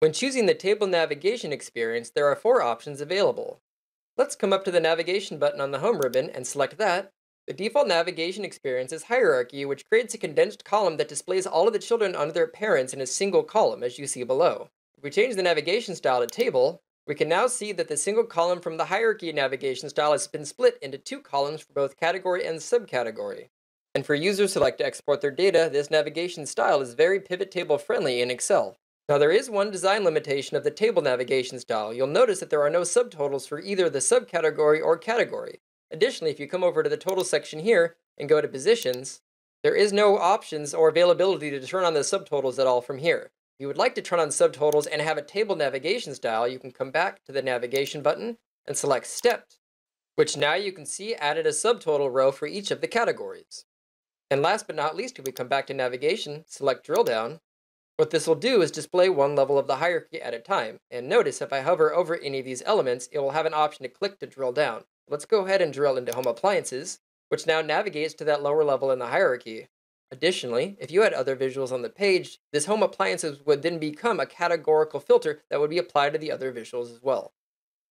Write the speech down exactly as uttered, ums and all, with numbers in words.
When choosing the table navigation experience, there are four options available. Let's come up to the navigation button on the home ribbon and select that. The default navigation experience is hierarchy, which creates a condensed column that displays all of the children under their parents in a single column, as you see below. If we change the navigation style to table, we can now see that the single column from the hierarchy navigation style has been split into two columns for both category and subcategory. And for users who like to export their data, this navigation style is very pivot table friendly in Excel. Now there is one design limitation of the table navigation style. You'll notice that there are no subtotals for either the subcategory or category. Additionally, if you come over to the total section here and go to positions, there is no options or availability to turn on the subtotals at all from here. If you would like to turn on subtotals and have a table navigation style, you can come back to the navigation button and select stepped, which now you can see added a subtotal row for each of the categories. And last but not least, if we come back to navigation, select drill down, what this will do is display one level of the hierarchy at a time. And notice if I hover over any of these elements, it will have an option to click to drill down. Let's go ahead and drill into home appliances, which now navigates to that lower level in the hierarchy. Additionally, if you had other visuals on the page, this home appliances would then become a categorical filter that would be applied to the other visuals as well.